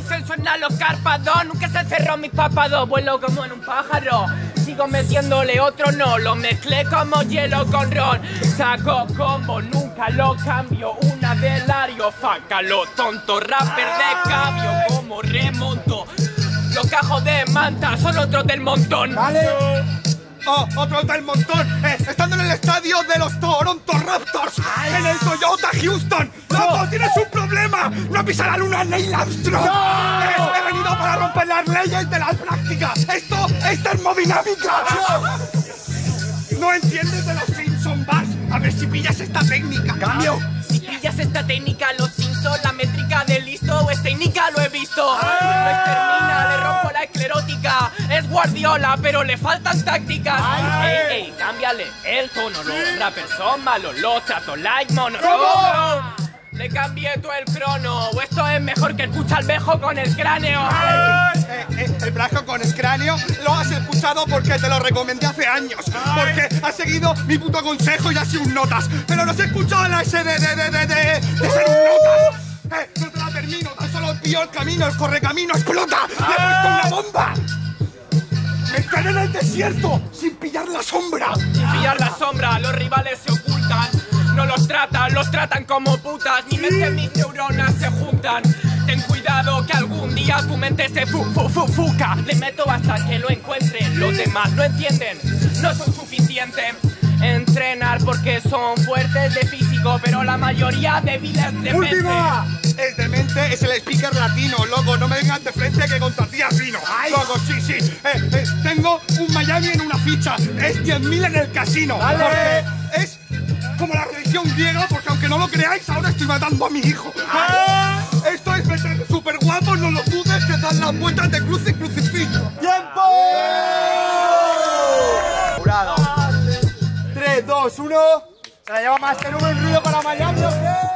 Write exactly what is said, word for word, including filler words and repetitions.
descenso en los Cárpatos. Nunca se cerró mis párpados. Vuelo como en un pájaro. Sigo metiéndole otro no. Lo mezclé como hielo con ron. Saco combo, nunca lo cambio. Una de Lario, fácalo, tonto. Rapper de cabio, como remonto. Los cajos de manta son otros del montón. Vale. Oh, otro del montón, eh, estando en el estadio de los Toronto Raptors, Ay. en el Toyota Houston. ¡Loco, no. tienes un problema! ¡No pisa la luna Neil Armstrong! ¡No! Eh, he venido para romper las leyes de la práctica. Esto es termodinámica. ¡No! ¿No entiendes de los Simpson Bars? A ver si pillas esta técnica. ¡Cambio! Si pillas esta técnica, los Simpsons, la métrica de listo, o es técnica, lo he visto. Ay. No extermina, le rompo la esclerótica. Es Guardiola, pero le faltan tácticas. Ay. Ey, ey, cámbiale el tono. Los rappers son malos, los trato like monos. Oh, le cambié todo el crono. O esto es mejor que escucha al vejo con el cráneo. Eh, eh, el brazo con el cráneo lo has escuchado porque te lo recomendé hace años. Porque has seguido mi puto consejo y has sido un notas. Pero no has escuchado la S de, de, de, de, de, de ser un notas. Eh, no te la termino, tan solo pío el camino, el correcamino explota. ¡Le he puesto una bomba! Me quedé en el desierto sin pillar la sombra. Sin pillar la sombra, los rivales se ocultan. No los tratan, los tratan como putas. Mi mente y mis neuronas se juntan. Ten cuidado que algún día tu mente se fu fu fu fuca. Le meto hasta que lo encuentren. Los demás no entienden, no son suficientes. Entrenar porque son fuertes de físico, pero la mayoría débiles de mente. ¡Última! El demente es el speaker latino, loco. No me vengas de frente que contra ti vino. Loco, sí, sí. Eh, eh, tengo un Miami en una ficha. Es diez mil en el casino. Vale. Porque es como la religión griega, porque aunque no lo creáis, ahora estoy matando a mi hijo. ¡Ah! Esto es meter súper guapos, no lo dudes, que dan las vueltas de cruz y crucifijo. ¡Tiempo! Jurado. tres, dos, uno. Se la lleva más que nube, el ruido para Miami, ¿ok?